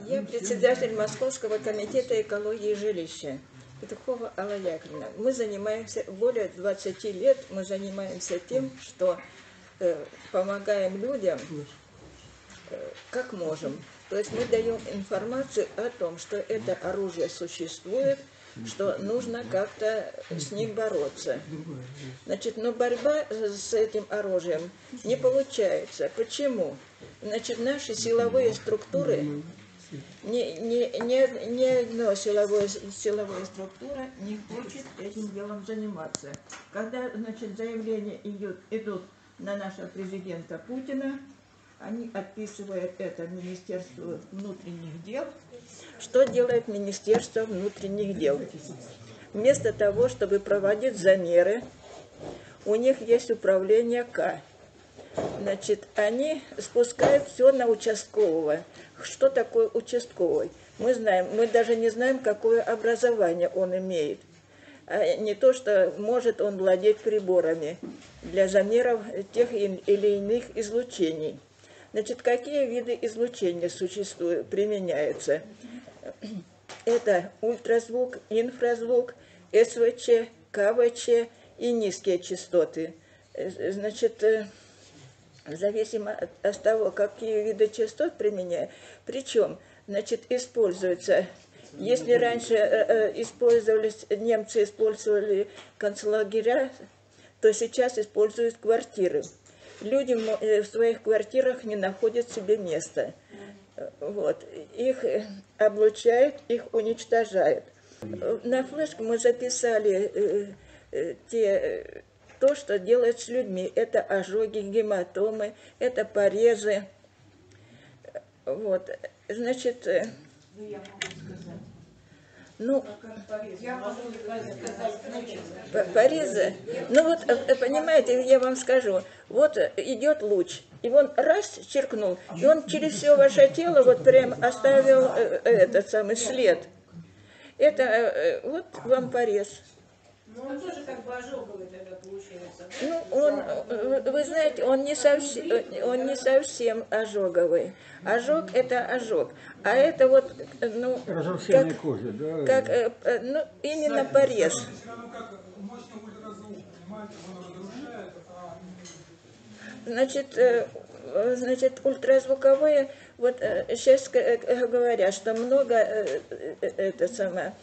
Я председатель Московского комитета экологии жилища. Петухова Алла Яковлевна. Мы занимаемся, более 20 лет мы занимаемся тем, что помогаем людям как можем. То есть мы даем информацию о том, что это оружие существует, что нужно как-то с ним бороться. Значит, но борьба с этим оружием не получается. Почему? Значит, наши силовые структуры, ни одна силовая структура не хочет этим делом заниматься. Когда, значит, заявления идут на нашего президента Путина, они отписывают это Министерству внутренних дел. Что делает Министерство внутренних дел? Вместо того, чтобы проводить замеры, у них есть управление К. Значит, они спускают все на участкового. Что такое участковый? Мы знаем, мы даже не знаем, какое образование он имеет. А не то, что может он владеть приборами для замеров тех или иных излучений. Значит, какие виды излучения существуют, применяются? Это ультразвук, инфразвук, СВЧ, КВЧ и низкие частоты. Значит, зависимо от того, какие виды частот применяют. Причем, значит, используется, если раньше немцы использовали концлагеря, то сейчас используют квартиры. Люди в своих квартирах не находят себе места. Вот. Их облучают, их уничтожают. На флешку мы записали то, что делает с людьми. Это ожоги, гематомы, это порезы. Вот. Значит, порезы. Ну вот, понимаете, я вам скажу. Вот идет луч, и он раз черкнул, и он через все ваше тело вот прям оставил этот самый след. Это вот вам порез. Ну, он тоже как бы ожоговый тогда получается. Ну, вы знаете, он не совсем ожоговый. Ожог – это ожог. А это вот, ну, как, кожи, да? как ну, именно порез. Значит, ультразвуковые, вот сейчас говорят, что много это самое...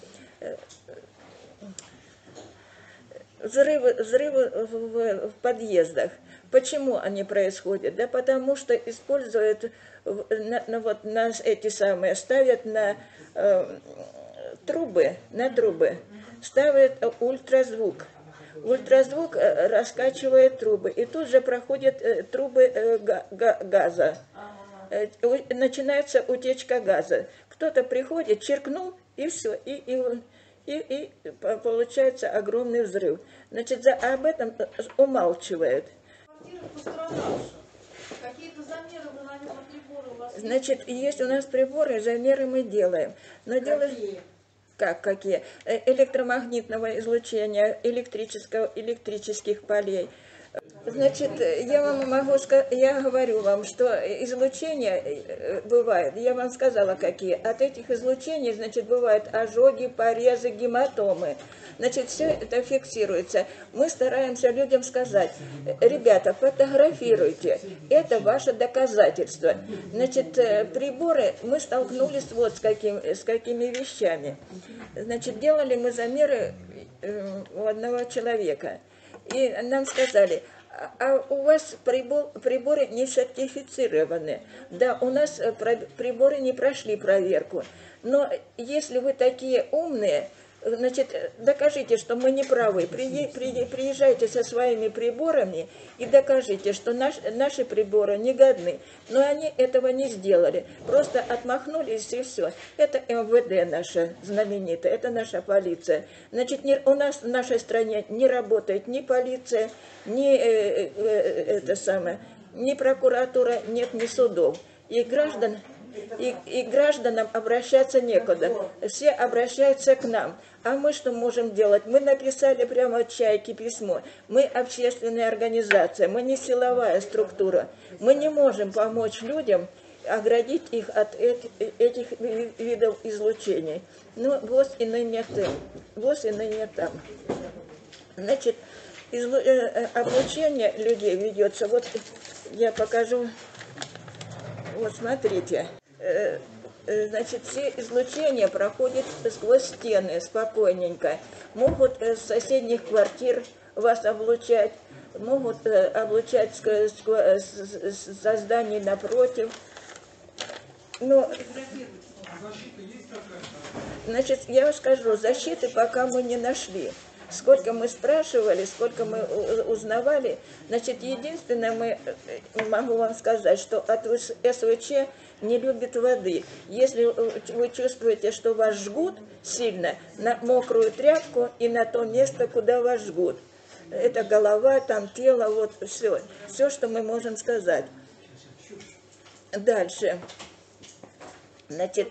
Взрывы в подъездах. Почему они происходят? Да потому что используют, вот нас эти самые, ставят на трубы, ставят ультразвук. Ультразвук раскачивает трубы, и тут же проходят трубы газа. Начинается утечка газа. Кто-то приходит, черкнул, и все, и получается огромный взрыв. Значит, об этом умалчивает. Какие-то замеры вы, наверное, приборы у вас? Значит, есть у нас приборы, замеры мы делаем. Но Какие? Какие? Электромагнитного излучения, электрических полей. Значит, я говорю вам, что излучения бывают, я вам сказала какие. От этих излучений, значит, бывают ожоги, порезы, гематомы. Значит, все это фиксируется. Мы стараемся людям сказать: ребята, фотографируйте, это ваше доказательство. Значит, приборы, мы столкнулись вот с какими вещами. Значит, делали мы замеры у одного человека. И нам сказали: а у вас приборы не сертифицированы. Да, у нас приборы не прошли проверку. Но если вы такие умные, значит, докажите, что мы не правы. Приезжайте со своими приборами и докажите, что наши приборы не годны. Но они этого не сделали. Просто отмахнулись, и все. Это МВД наша знаменитая, это наша полиция. Значит, у нас в нашей стране не работает ни полиция, ни ни прокуратура, нет ни судов. И гражданам обращаться некуда. Все обращаются к нам. А мы что можем делать? Мы написали прямо от Чайки письмо. Мы общественная организация, мы не силовая структура. Мы не можем помочь людям оградить их от этих видов излучений. Но ВОЗ и ныне там. ВОЗ и ныне там. Значит, облучение людей ведется. Вот я покажу. Вот смотрите. Значит, все излучения проходят сквозь стены спокойненько. Могут с соседних квартир вас облучать, могут облучать со зданий напротив. Но, значит, я вам скажу, защиты пока мы не нашли. Сколько мы спрашивали, сколько мы узнавали, значит, единственное, могу вам сказать, что от СВЧ не любит воды. Если вы чувствуете, что вас жгут сильно, на мокрую тряпку и на то место, куда вас жгут. Это голова, там тело, вот все. Все, что мы можем сказать. Дальше. Значит,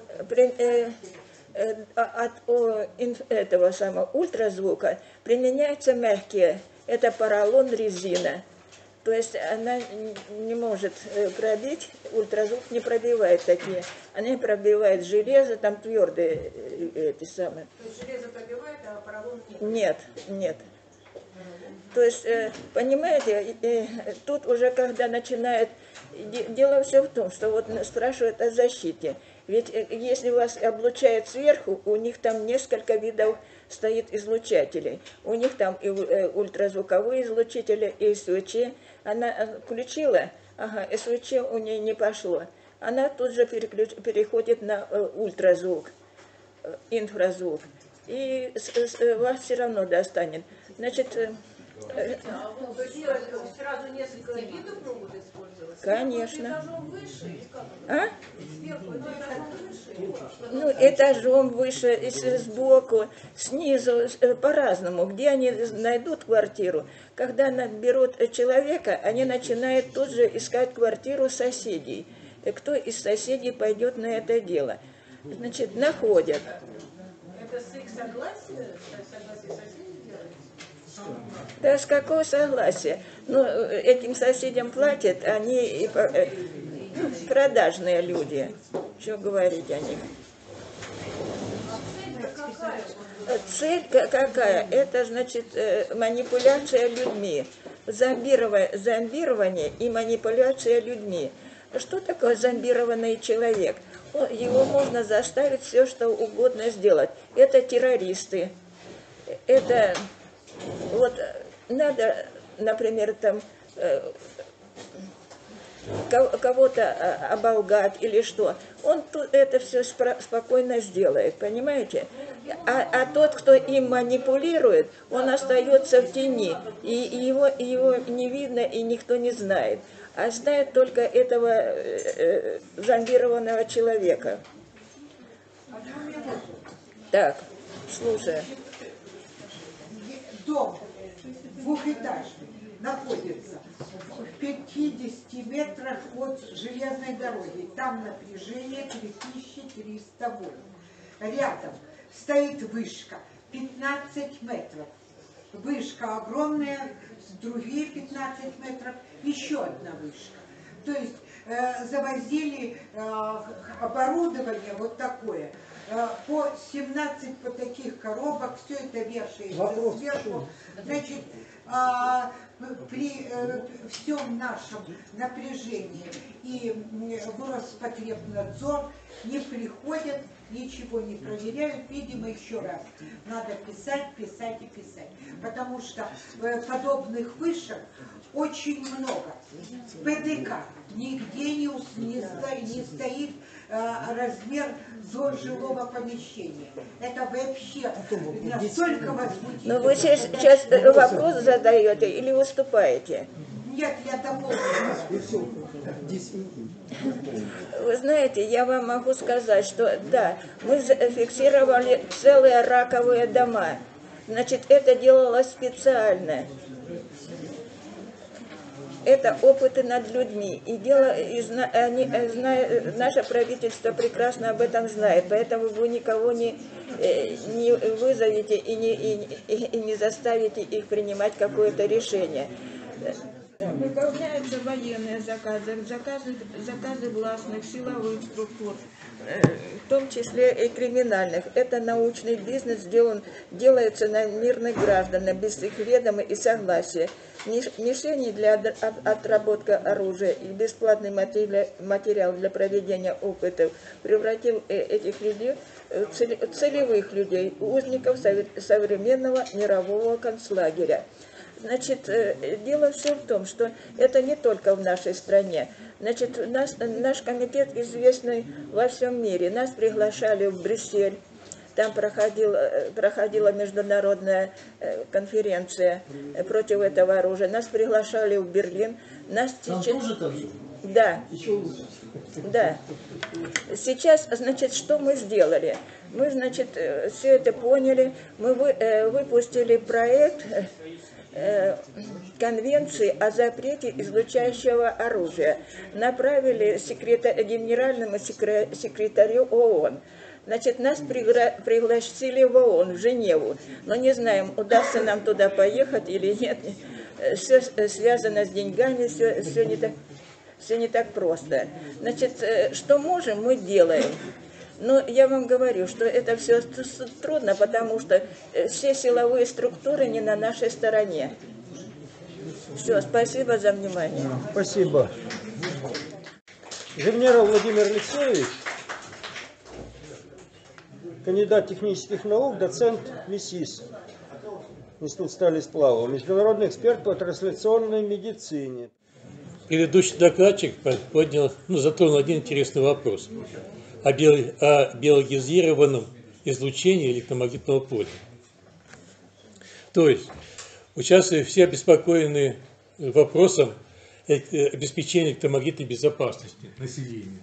от этого самого ультразвука применяются мягкие. Это поролон, резина. То есть она не может пробить, ультразвук не пробивает такие. Они пробивают железо, там твердые эти самые. То есть железо пробивает, а поролон нет? Нет, нет. То есть, понимаете, тут уже когда начинает... Дело все в том, что вот спрашивают о защите. Ведь если вас облучают сверху, у них там несколько видов стоит излучателей. У них там и ультразвуковые излучители, и СВЧ. Она включила, ага, СВЧ у нее не пошло. Она тут же переходит на ультразвук, инфразвук. И вас все равно достанет. Значит... То есть сразу несколько видов могут использоваться? Конечно. Этажом выше или как? А? Сверху этажом выше? Ну, этажом выше, сбоку, снизу, по-разному. Где они найдут квартиру? Когда берут человека, они начинают тут же искать квартиру соседей. Кто из соседей пойдет на это дело? Значит, находят. Это с их согласия? Согласие соседей делается? Да с какого согласия? Ну, этим соседям платят, они продажные люди. Что говорить о них? Цель какая? Это, значит, манипуляция людьми. Зомбирование и манипуляция людьми. Что такое зомбированный человек? Его можно заставить все, что угодно сделать. Это террористы. Это вот надо, например, там кого-то оболгать или что. Он это все спокойно сделает, понимаете? А тот, кто им манипулирует, он остается в тени. И его не видно и никто не знает. А знает только этого зомбированного человека. Так, слушай. Дом двухэтажный находится в 50 метрах от железной дороги. Там напряжение 3300 вольт. Рядом стоит вышка 15 метров. Вышка огромная, другие 15 метров, еще одна вышка. То есть завозили оборудование вот такое, по 17 по таких коробок, все это вешается сверху. Значит, при всем нашем напряжении и в Роспотребнадзор не приходят, ничего не проверяют, видимо, еще раз. Надо писать, писать и писать. Потому что подобных вышек очень много. ПДК нигде не стоит размер жилого помещения. Это вообще настолько возмутительно. Но вы сейчас вопрос задаете или выступаете? Нет, я дополню. Вы знаете, я вам могу сказать, что да, мы зафиксировали целые раковые дома. Значит, это делалось специально. Это опыты над людьми. И наше правительство прекрасно об этом знает. Поэтому вы никого не вызовете и не заставите их принимать какое-то решение. Выполняются военные заказы, заказы властных, силовых структур, в том числе и криминальных. Это научный бизнес делается на мирных граждан, без их ведома и согласия. Мишени для отработки оружия и бесплатный материал для проведения опытов превратил этих людей в целевых людей, узников современного мирового концлагеря. Значит, дело все в том, что это не только в нашей стране. Значит, наш комитет известный во всем мире. Нас приглашали в Брюссель. Там проходила международная конференция против этого оружия. Нас приглашали в Берлин. Тоже так же? Да. Еще лучше. Да. Сейчас, значит, что мы сделали? Мы, значит, все это поняли. Мы выпустили проект конвенции о запрете излучающего оружия. Направили генеральному секретарю ООН. Значит, нас пригласили в ООН, в Женеву. Но не знаем, удастся нам туда поехать или нет. Все связано с деньгами, все не так просто. Значит, что можем, мы делаем. Но я вам говорю, что это все трудно, потому что все силовые структуры не на нашей стороне. Все, спасибо за внимание. Спасибо. Жирнеров Владимир Алексеевич, кандидат технических наук, доцент МИСИС, Институт стали и сплава, международный эксперт по трансляционной медицине. Предыдущий докладчик затронул один интересный вопрос о биологизированном излучении электромагнитного поля. То есть, участвуют все обеспокоены вопросом обеспечения электромагнитной безопасности населения.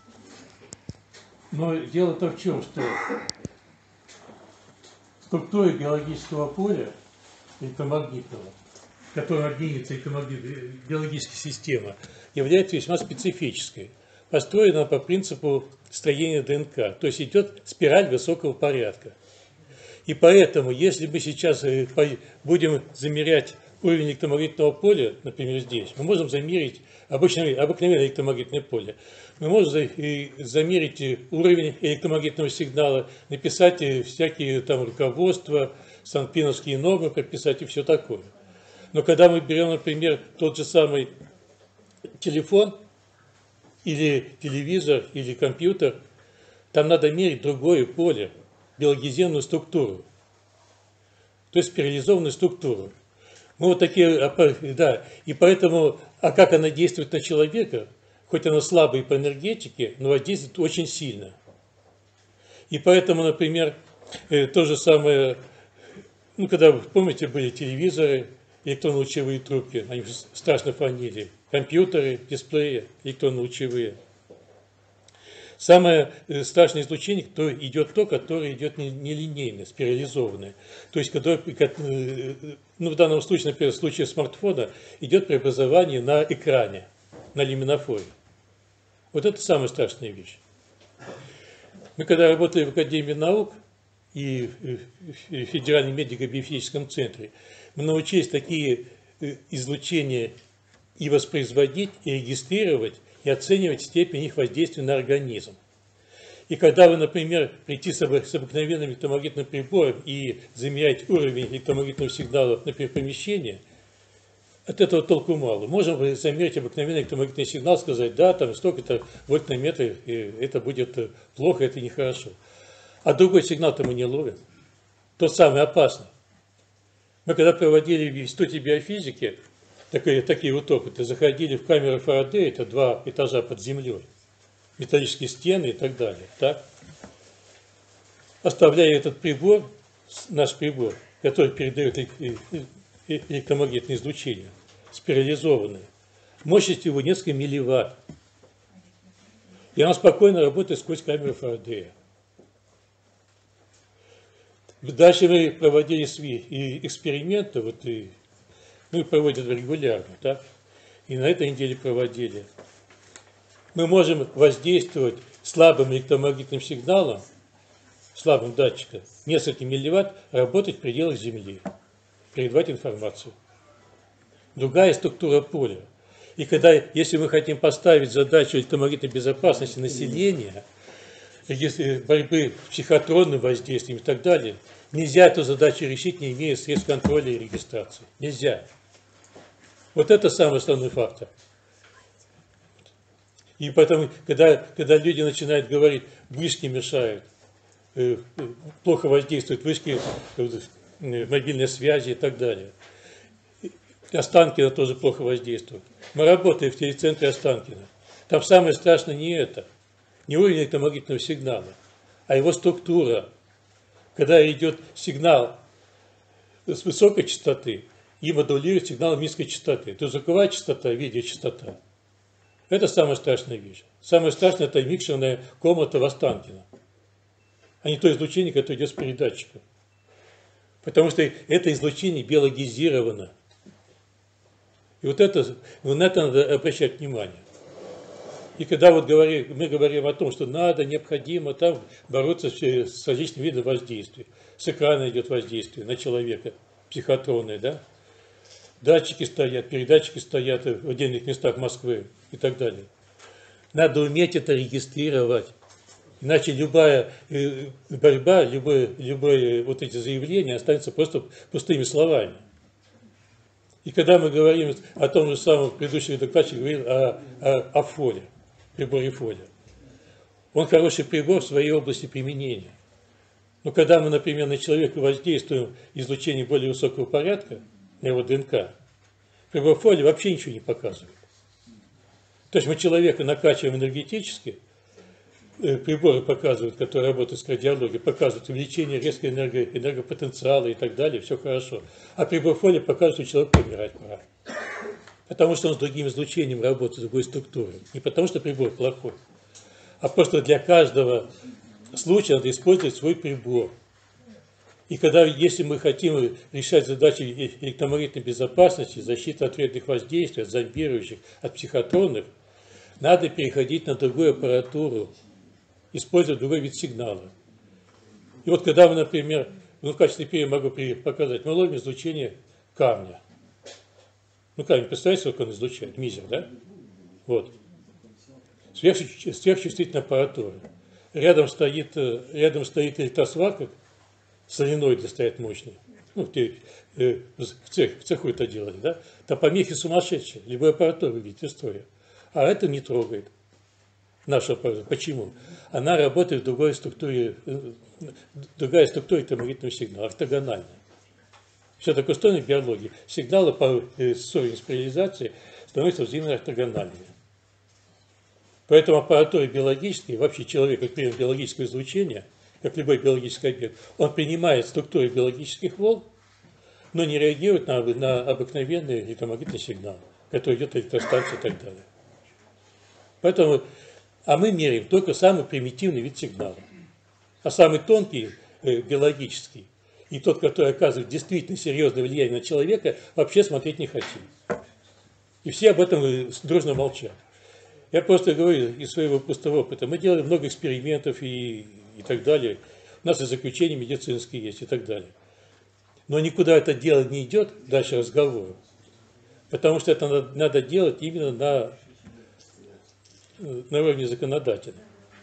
Но дело-то в чем, что структура биологического поля электромагнитного, в котором объединяется биологическая система, является весьма специфической. Построена по принципу строения ДНК, то есть идет спираль высокого порядка. И поэтому, если мы сейчас будем замерять уровень электромагнитного поля, например, здесь, мы можем замерить обыкновенное электромагнитное поле. Мы можем замерить уровень электромагнитного сигнала, написать всякие там руководства, санпиновские нормы, прописать и все такое. Но когда мы берем, например, тот же самый телефон, или телевизор, или компьютер, там надо мерить другое поле, биологизированную структуру, то есть спирализованную структуру. Мы вот такие, да, и поэтому, как она действует на человека, хоть она слабая по энергетике, но воздействует очень сильно. И поэтому, например, то же самое, когда, помните, были телевизоры, электронно-лучевые трубки, они страшно фонили, компьютеры, дисплеи электронно-лучевые. Самое страшное излучение идет то, которое идет нелинейно, спирализованное. То есть, в данном случае, например, в случае смартфона, идет преобразование на экране, на люминофоре. Вот это самая страшная вещь. Мы когда работали в Академии наук и в Федеральном медико-биофизическом центре, мы научились такие излучения и воспроизводить, и регистрировать, и оценивать степень их воздействия на организм. И когда вы, например, прийти с обыкновенным электромагнитным прибором и замерять уровень электромагнитного сигнала, например, помещения, от этого толку мало. Можем замерить обыкновенный электромагнитный сигнал, сказать, да, там столько-то вольт на метр, и это будет плохо, это нехорошо. А другой сигнал-то мы не ловим. Тот самый опасный. Мы когда проводили в Институте биофизики такие вот опыты, заходили в камеру Фарадея, это 2 этажа под землей, металлические стены и так далее. Так? Оставляя этот прибор, наш прибор, который передает электромагнитное излучение, спирализованное, мощность его несколько милливатт. И она спокойно работает сквозь камеру Фарадея. Дальше мы проводили эксперименты, проводят регулярно, так? И на этой неделе проводили. Мы можем воздействовать слабым электромагнитным сигналом, слабым датчиком, несколько милливатт, работать в пределах Земли, передавать информацию. другая структура поля. И когда, если мы хотим поставить задачу электромагнитной безопасности населения, если борьбы с психотронным воздействием и так далее, нельзя эту задачу решить, не имея средств контроля и регистрации. Нельзя. Вот это самый основной фактор. И поэтому, когда люди начинают говорить, вышки мешают, плохо воздействуют вышки мобильной связи и так далее. Останкино тоже плохо воздействует. Мы работаем в телецентре Останкино. Там самое страшное не это, не уровень электромагнитного сигнала, а его структура. Когда идет сигнал с высокой частоты и модулирует сигнал низкой частоты. Это звуковая частота, видеочастота. Это самая страшная вещь. Самое страшное – это микшерная комната в Останкино, а не то излучение, которое идет с передатчика. Потому что это излучение биологизировано. И вот это, на это надо обращать внимание. И когда вот мы говорим о том, что надо, необходимо там бороться с различными видами воздействия. С экрана идет воздействие на человека, психотронное, да? Датчики стоят, передатчики стоят в отдельных местах Москвы и так далее. Надо уметь это регистрировать. Иначе любая борьба, любые вот эти заявления останутся просто пустыми словами. И когда мы говорим о том же самом, предыдущий докладчик говорил о фоле, приборе фоле. Он хороший прибор в своей области применения. Но когда мы, например, на человека воздействуем излучением более высокого порядка, на его ДНК, прибор фоле вообще ничего не показывает. То есть мы человека накачиваем энергетически, приборы показывают, которые работают с кардиологией, показывают увеличение резкого энергопотенциала и так далее, все хорошо. А прибор фоле показывает, что человек помирать пора. Потому что он с другим излучением работает, с другой структурой. Не потому что прибор плохой, а просто для каждого случая надо использовать свой прибор. И если мы хотим решать задачи электромагнитной безопасности, защиты от вредных воздействий, от зомбирующих, от психотронных, надо переходить на другую аппаратуру, использовать другой вид сигнала. И вот когда мы, например, в качестве примера могу показать, мы ловим излучение камня. Камень, представляете, сколько он излучает? Мизер, да? Вот. Сверхчувствительная аппаратура. Рядом стоит электросварка, соленоиды стоят мощные. В цеху это делали, да? Там помехи сумасшедшие. Любая аппаратура, вы видите, история. А это не трогает нашу аппаратуру. Почему? Она работает в другая структура электромагнитного сигнала, ортогональная. Все такое устроено в биологии. Сигналы по ссоре спирализации становятся взаимно ортогональными. Поэтому аппаратура биологическая, вообще человек, как пример биологического излучения, как любой биологический объект, он принимает структуру биологических волн, но не реагирует на обыкновенный электромагнитный сигнал, который идет от электростанции и так далее. Поэтому, мы меряем только самый примитивный вид сигнала. А самый тонкий, биологический, и тот, который оказывает действительно серьезное влияние на человека, вообще смотреть не хотим. И все об этом дружно молчат. Я просто говорю из своего пустого опыта. Мы делали много экспериментов и так далее. У нас и заключения медицинские есть и так далее. Но никуда это дело не идет, дальше разговора. Потому что это надо делать именно на уровне законодательном.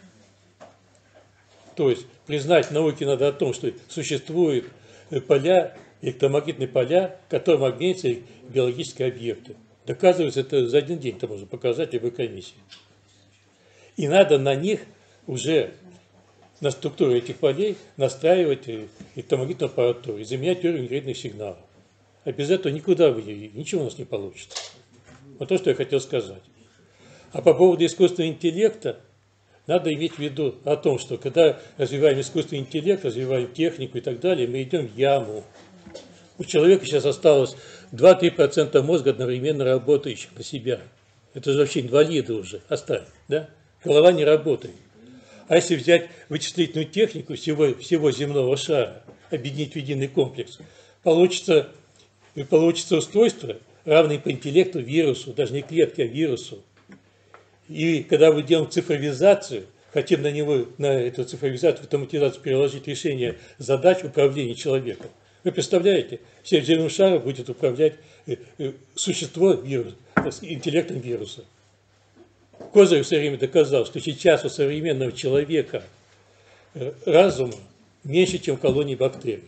То есть признать в науке надо о том, что существуют поля, электромагнитные поля, которым обменяются биологические объекты. Доказывается это за один день, это можно показать любой комиссии. И надо на них уже, на структуру этих полей, настраивать электромагнитную аппаратуру и заменять уровень вредных сигналов. А без этого ничего у нас не получится. Вот то, что я хотел сказать. А по поводу искусственного интеллекта, надо иметь в виду о том, что когда развиваем искусственный интеллект, развиваем технику и так далее, мы идем в яму. У человека сейчас осталось 2-3% мозга одновременно работающих на себя. Это же вообще инвалиды уже, оставь, да? Голова не работает. А если взять вычислительную технику всего земного шара, объединить в единый комплекс, получится устройство, равное по интеллекту вирусу, даже не клетке, а вирусу. И когда мы делаем цифровизацию, хотим на эту цифровизацию, автоматизацию переложить решение задач управления человеком. Вы представляете, всем земным шаром будет управлять существо вирус, с интеллектом вируса. Козырев все время доказал, что сейчас у современного человека разума меньше, чем в колонии бактерий.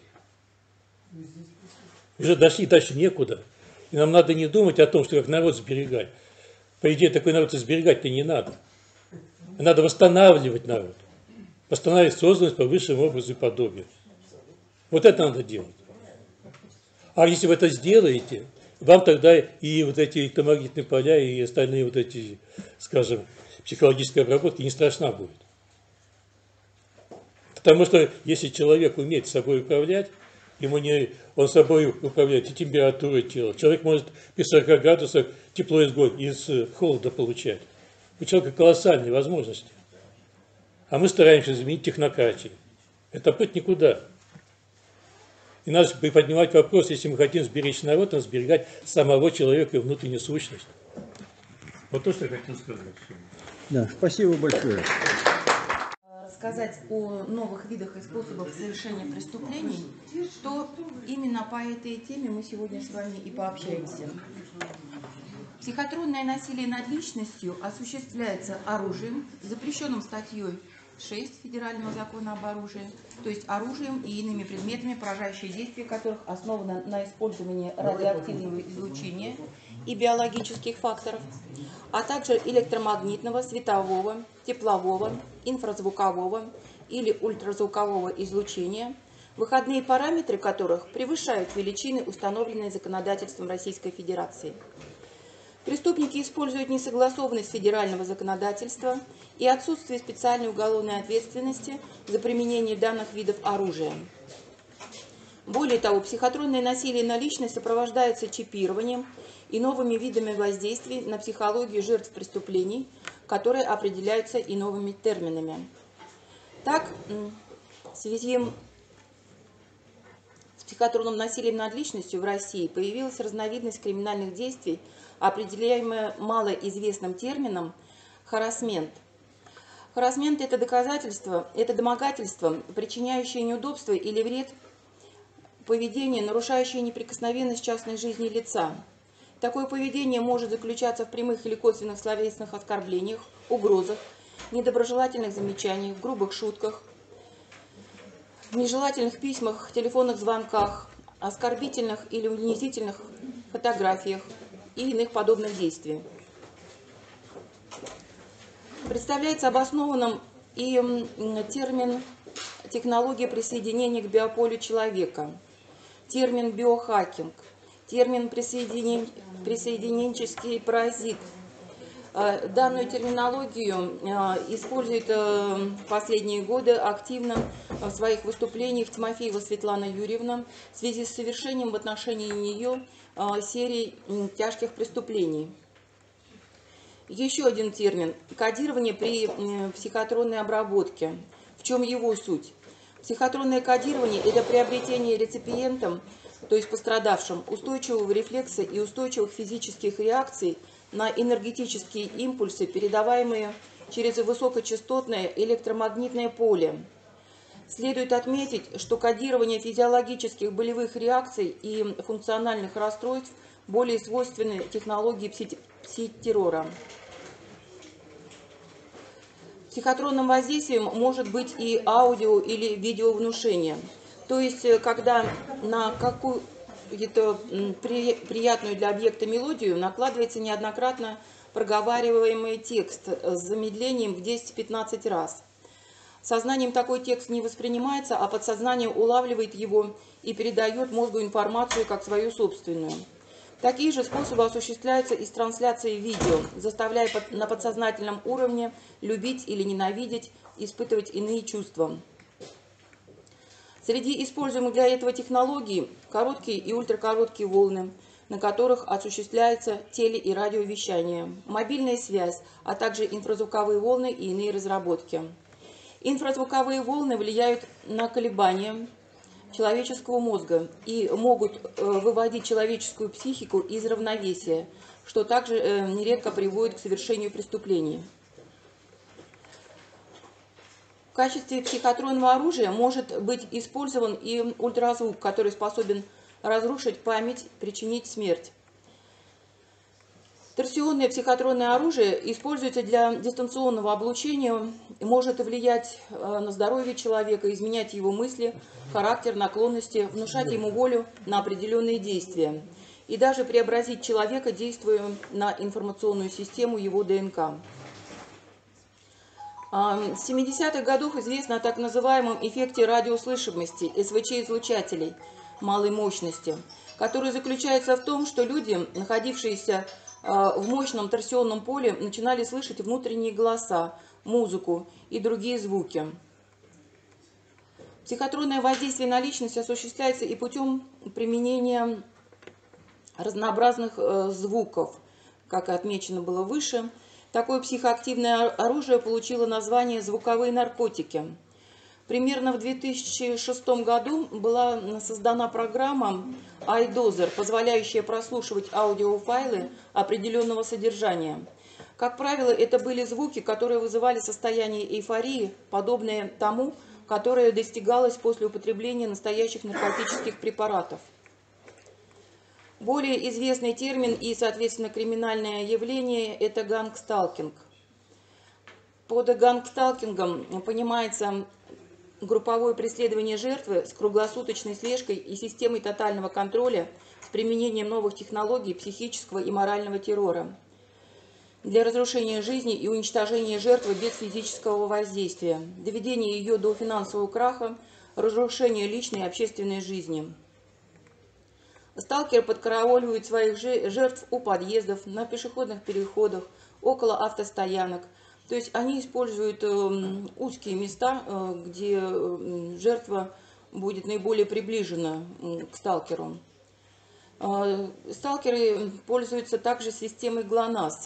Уже дошли дальше некуда. И нам надо не думать о том, что как народ сберегать. По идее, такой народ сберегать-то не надо. Надо восстанавливать народ. Восстанавливать созданность по высшему образу и подобию. Вот это надо делать. А если вы это сделаете, вам тогда и вот эти электромагнитные поля, и остальные вот эти, скажем, психологические обработки не страшна будет. Потому что если человек умеет собой управлять, он собой управляет и температурой тела. Человек может при 40 градусах тепло из холода получать. У человека колоссальные возможности. А мы стараемся заменить технократией. Это путь никуда. И надо поднимать вопрос, если мы хотим сберечь народ, надо сберегать самого человека и внутреннюю сущность. Вот то, что я хотел сказать. Да, спасибо большое. Рассказать о новых видах и способах совершения преступлений, то именно по этой теме мы сегодня с вами и пообщаемся. Психотронное насилие над личностью осуществляется оружием, запрещенным статьей 6 Федерального закона об оружии, то есть оружием и иными предметами, поражающие действие которых основано на использовании радиоактивного излучения и биологических факторов, а также электромагнитного, светового, теплового, инфразвукового или ультразвукового излучения, выходные параметры которых превышают величины, установленные законодательством Российской Федерации. Преступники используют несогласованность федерального законодательства и отсутствие специальной уголовной ответственности за применение данных видов оружия. Более того, психотронное насилие на личность сопровождается чипированием и новыми видами воздействий на психологию жертв преступлений, которые определяются и новыми терминами. Так, в связи с психотронным насилием над личностью в России появилась разновидность криминальных действий, определяемая малоизвестным термином харассмент. Харассмент – это домогательство, причиняющее неудобства или вред, поведение, нарушающее неприкосновенность частной жизни лица. Такое поведение может заключаться в прямых или косвенных словесных оскорблениях, угрозах, недоброжелательных замечаниях, грубых шутках, нежелательных письмах, телефонных звонках, оскорбительных или унизительных фотографиях и иных подобных действий. Представляется обоснованным и термин «технология присоединения к биополю человека», термин «биохакинг», термин «присоединенческий паразит». Данную терминологию использует в последние годы активно в своих выступлениях Тимофеева Светлана Юрьевна в связи с совершением в отношении нее серии тяжких преступлений. Еще один термин – кодирование при психотронной обработке. В чем его суть? Психотронное кодирование – это приобретение реципиентом, то есть пострадавшим, устойчивого рефлекса и устойчивых физических реакций на энергетические импульсы, передаваемые через высокочастотное электромагнитное поле. Следует отметить, что кодирование физиологических болевых реакций и функциональных расстройств более свойственны технологии психотеррора. Психотронным воздействием может быть и аудио- или видеовнушение. То есть, когда на какую-то приятную для объекта мелодию накладывается неоднократно проговариваемый текст с замедлением в 10-15 раз. Сознанием такой текст не воспринимается, а подсознание улавливает его и передает мозгу информацию как свою собственную. Такие же способы осуществляются и с трансляцией видео, заставляя на подсознательном уровне любить или ненавидеть, испытывать иные чувства. Среди используемых для этого технологий короткие и ультракороткие волны, на которых осуществляется теле- и радиовещание, мобильная связь, а также инфразвуковые волны и иные разработки. Инфразвуковые волны влияют на колебания человеческого мозга и могут выводить человеческую психику из равновесия, что также нередко приводит к совершению преступлений. В качестве психотронного оружия может быть использован и ультразвук, который способен разрушить память, причинить смерть. Торсионное психотронное оружие используется для дистанционного обучения и может влиять на здоровье человека, изменять его мысли, характер, наклонности, внушать ему волю на определенные действия и даже преобразить человека, действуя на информационную систему его ДНК. С 70-х годов известно о так называемом эффекте радиослышимости СВЧ-излучателей малой мощности, который заключается в том, что люди, находившиеся в мощном торсионном поле, начинали слышать внутренние голоса, музыку и другие звуки. Психотронное воздействие на личность осуществляется и путем применения разнообразных звуков, как отмечено было выше. Такое психоактивное оружие получило название «звуковые наркотики». Примерно в 2006 году была создана программа iDozer, позволяющая прослушивать аудиофайлы определенного содержания. Как правило, это были звуки, которые вызывали состояние эйфории, подобное тому, которое достигалось после употребления настоящих наркотических препаратов. Более известный термин и, соответственно, криминальное явление – это гангсталкинг. Под гангсталкингом понимается групповое преследование жертвы с круглосуточной слежкой и системой тотального контроля с применением новых технологий психического и морального террора для разрушения жизни и уничтожения жертвы без физического воздействия, доведения ее до финансового краха, разрушения личной и общественной жизни. Сталкеры подкарауливают своих жертв у подъездов, на пешеходных переходах, около автостоянок. То есть они используют узкие места, где жертва будет наиболее приближена к сталкеру. Сталкеры пользуются также системой ГЛОНАСС,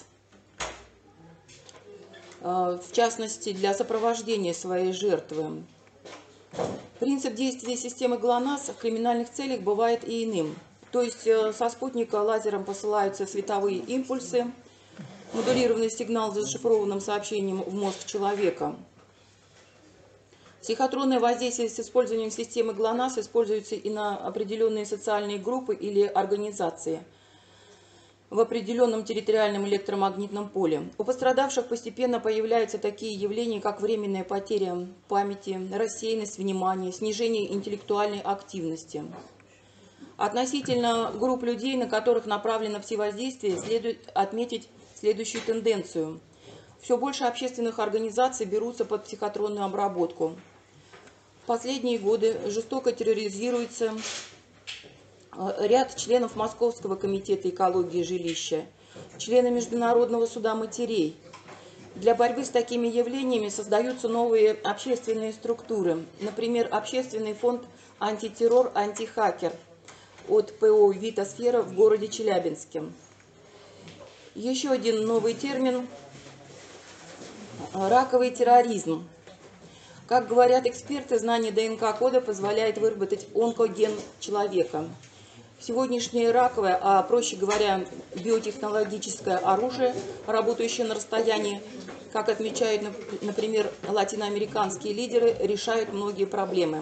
в частности для сопровождения своей жертвы. Принцип действия системы ГЛОНАСС в криминальных целях бывает и иным. То есть со спутника лазером посылаются световые импульсы, модулированный сигнал с зашифрованным сообщением в мозг человека. Психотронное воздействие с использованием системы ГЛОНАСС используется и на определенные социальные группы или организации в определенном территориальном электромагнитном поле. У пострадавших постепенно появляются такие явления, как временная потеря памяти, рассеянность внимания, снижение интеллектуальной активности. Относительно групп людей, на которых направлено псевоздействие, следует отметить следующую тенденцию. Все больше общественных организаций берутся под психотронную обработку. В последние годы жестоко терроризируется ряд членов Московского комитета экологии жилища, члены Международного суда матерей. Для борьбы с такими явлениями создаются новые общественные структуры. Например, общественный фонд «Антитеррор, антихакер» от ПО «Витасфера» в городе Челябинске. Еще один новый термин – раковый терроризм. Как говорят эксперты, знание ДНК-кода позволяет выработать онкоген человека. Сегодняшнее раковое, а проще говоря, биотехнологическое оружие, работающее на расстоянии, как отмечают, например, латиноамериканские лидеры, решают многие проблемы.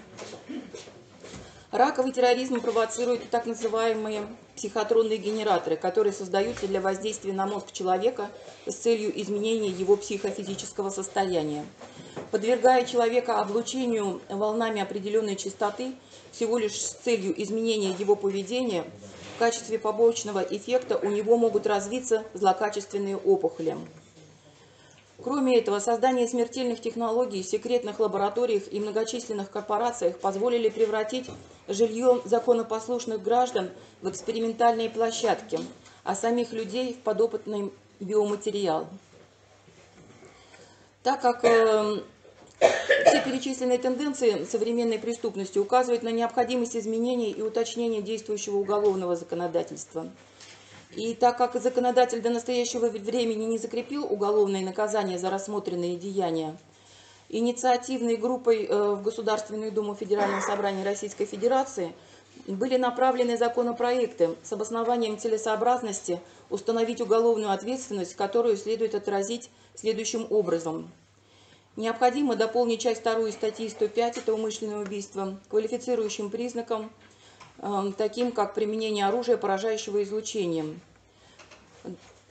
Раковый терроризм провоцирует так называемые психотронные генераторы, которые создаются для воздействия на мозг человека с целью изменения его психофизического состояния. Подвергая человека облучению волнами определенной частоты, всего лишь с целью изменения его поведения, в качестве побочного эффекта у него могут развиться злокачественные опухоли. Кроме этого, создание смертельных технологий в секретных лабораториях и многочисленных корпорациях позволили превратить жилье законопослушных граждан в экспериментальные площадки, а самих людей в подопытный биоматериал. Так как все перечисленные тенденции современной преступности указывают на необходимость изменения и уточнения действующего уголовного законодательства. И так как законодатель до настоящего времени не закрепил уголовное наказание за рассмотренные деяния, инициативной группой в Государственную Думу Федерального собрания Российской Федерации были направлены законопроекты с обоснованием целесообразности установить уголовную ответственность, которую следует отразить следующим образом. Необходимо дополнить часть 2 статьи 105 «Это умышленное убийство» квалифицирующим признаком, таким как применение оружия, поражающего излучением.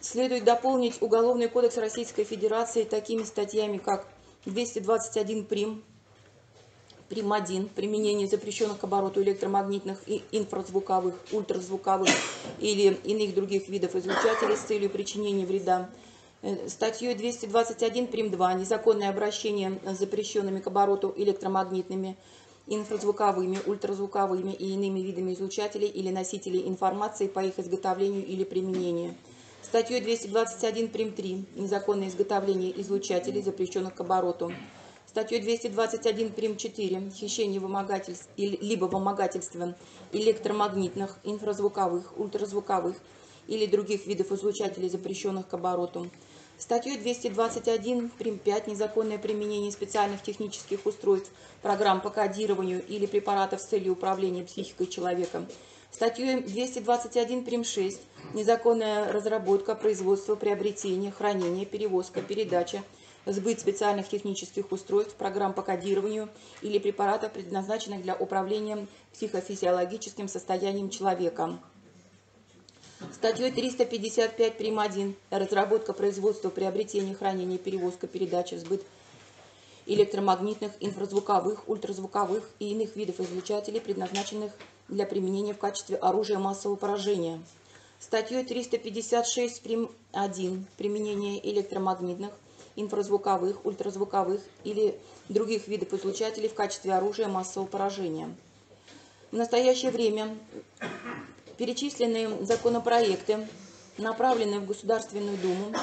Следует дополнить Уголовный кодекс Российской Федерации такими статьями, как 221 прим. Прим. 1. Применение запрещенных к обороту электромагнитных и инфразвуковых, ультразвуковых или иных других видов излучателей с целью причинения вреда. Статьей 221 прим. 2. Незаконное обращение с запрещенными к обороту электромагнитными, инфразвуковыми, ультразвуковыми и иными видами излучателей или носителей информации по их изготовлению или применению. Статьей 221 прим. 3. Незаконное изготовление излучателей, запрещенных к обороту. Статьей 221 прим. 4. Хищение либо вымогательство электромагнитных, инфразвуковых, ультразвуковых или других видов излучателей, запрещенных к обороту. Статьей 221 прим. 5. Незаконное применение специальных технических устройств, программ по кодированию или препаратов с целью управления психикой человека. Статьей 221 прим. 6. Незаконная разработка, производство, приобретение, хранение, перевозка, передача, сбыт специальных технических устройств, программ по кодированию или препаратов, предназначенных для управления психофизиологическим состоянием человека. Статьей 355 прим. 1. Разработка, производство, приобретение, хранение, перевозка, передача, сбыт электромагнитных, инфразвуковых, ультразвуковых и иных видов излучателей, предназначенных для применения в качестве оружия массового поражения. Статьей 356 прим. 1. Применение электромагнитных, инфразвуковых, ультразвуковых или других видов излучателей в качестве оружия массового поражения. В настоящее время перечисленные законопроекты направлены в Государственную Думу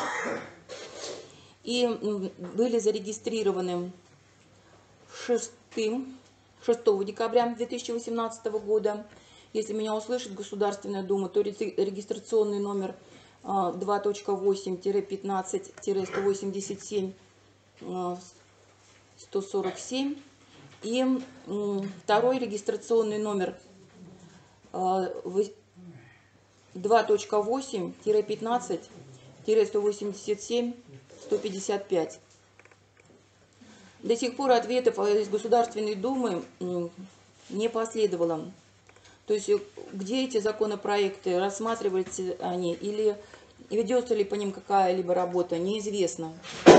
и были зарегистрированы 6 декабря 2018 года. Если меня услышит Государственная Дума, то регистрационный номер 2.8-15-187-147 и второй регистрационный номер 2.8-15-187-155. До сих пор ответов из Государственной Думы не последовало. То есть, где эти законопроекты, рассматриваются они или ведется ли по ним какая-либо работа, неизвестно.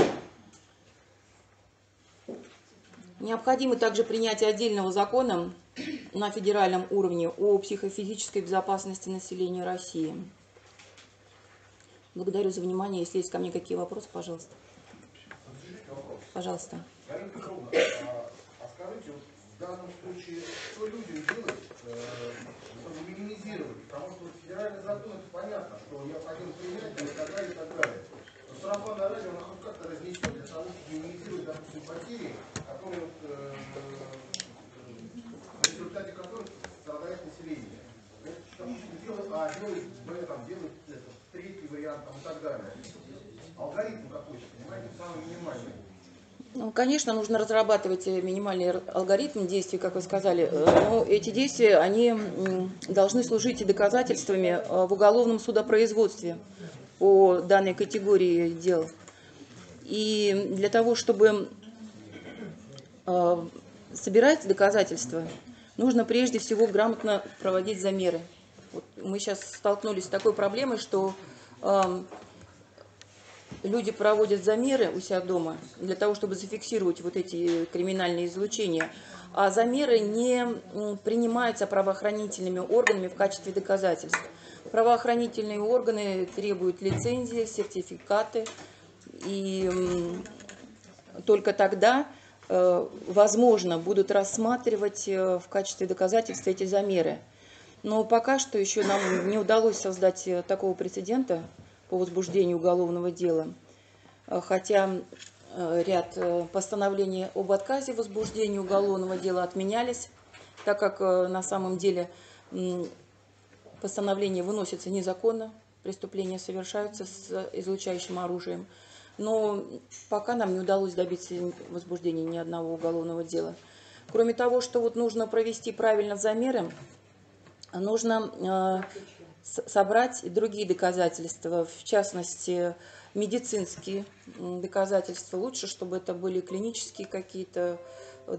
Необходимо также принятие отдельного закона на федеральном уровне о психофизической безопасности населения России. Благодарю за внимание. Если есть ко мне какие вопросы, пожалуйста. Пожалуйста. Галина Петровна, а скажите, вот в данном случае, что людям делать, чтобы минимизировать? Потому что федеральный закон, это понятно, что необходимо принять и так далее, и так далее. Но сарафанное радио, оно хоть как-то разнесет для того, чтобы минимизировать, допустим, потери, которые, в результате которых страдает население. Делать третий вариант и так далее. Алгоритм какой-то, понимаете, самый минимальный. Ну, конечно, нужно разрабатывать минимальный алгоритм действий, как вы сказали. Но эти действия, они должны служить доказательствами в уголовном судопроизводстве по данной категории дел. И для того, чтобы собирать доказательства, нужно прежде всего грамотно проводить замеры. Вот мы сейчас столкнулись с такой проблемой, что люди проводят замеры у себя дома для того, чтобы зафиксировать вот эти криминальные излучения, а замеры не принимаются правоохранительными органами в качестве доказательств. Правоохранительные органы требуют лицензии, сертификаты, и только тогда, возможно, будут рассматривать в качестве доказательства эти замеры. Но пока что еще нам не удалось создать такого прецедента по возбуждению уголовного дела, хотя ряд постановлений об отказе в возбуждении уголовного дела отменялись, так как на самом деле постановления выносятся незаконно, преступления совершаются с излучающим оружием. Но пока нам не удалось добиться возбуждения ни одного уголовного дела. Кроме того, что вот нужно провести правильно замеры, нужно собрать и другие доказательства, в частности, медицинские доказательства. Лучше, чтобы это были клинические какие-то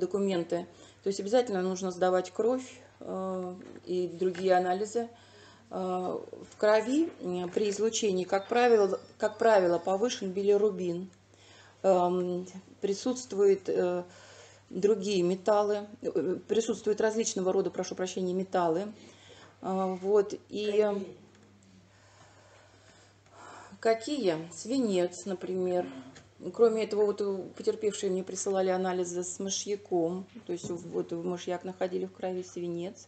документы. То есть обязательно нужно сдавать кровь и другие анализы. В крови при излучении, как правило, повышен билирубин. Присутствуют другие металлы, присутствуют различного рода, прошу прощения, металлы. Вот, и какие? Свинец, например. Кроме этого, вот потерпевшие мне присылали анализы с мышьяком, то есть вот в мышьяк находили в крови свинец.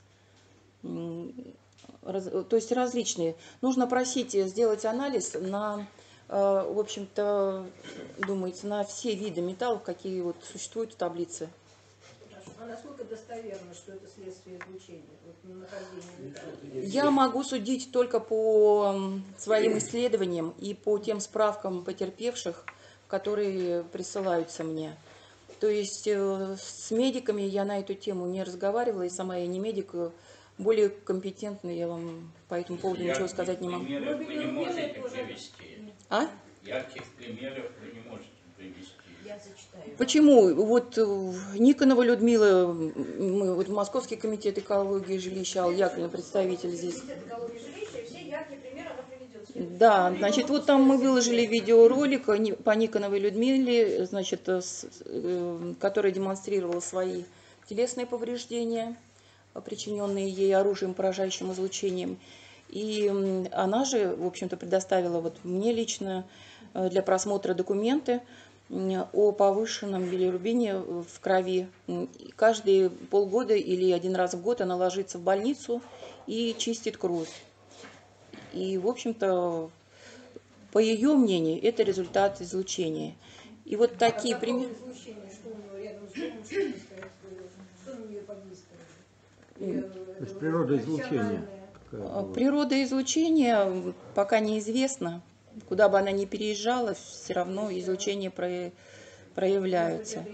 То есть различные. Нужно просить сделать анализ на, в общем-то, думается, на все виды металлов, какие вот существуют в таблице. А насколько достоверно, что это следствие излучения? Вот, нахождение Я могу судить только по своим исследованиям и по тем справкам потерпевших, которые присылаются мне. То есть с медиками я на эту тему не разговаривала, и сама я не медик, более компетентна, я вам по этому поводу ничего сказать не могу. Примеров вы не можете привести. А? Ярких примеров вы не можете привести. Я зачитаю. Почему? Вот Никонова Людмила, мы, вот Московский комитет экологии жилища, Алла Яковлевна, представитель здесь. Комитет экологии жилища, все яркие примеры она приведет. Да, значит, вот там мы выложили видеоролик по Никоновой Людмиле, значит, которая демонстрировала свои телесные повреждения, причиненные ей оружием, поражающим излучением. И она же, в общем-то, предоставила вот мне лично для просмотра документы о повышенном билирубине в крови. Каждые полгода или один раз в год она ложится в больницу и чистит кровь. И, в общем-то, по ее мнению, это результат излучения. И вот такие примеры. Излучение, что у него рядом с домом, что у нее поблизко? То есть природа излучения. Природа излучения пока неизвестна. Куда бы она ни переезжала, все равно излучение проявляется.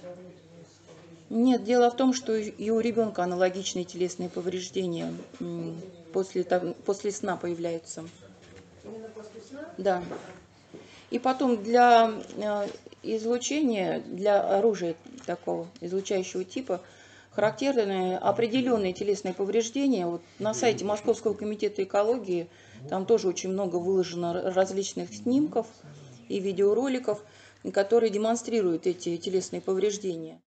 Нет, дело в том, что и у ребенка аналогичные телесные повреждения после сна появляются. Именно после сна? Да. И потом для излучения, для оружия такого излучающего типа, характерны определенные телесные повреждения. Вот на сайте Московского комитета экологии там тоже очень много выложено различных снимков и видеороликов, которые демонстрируют эти телесные повреждения.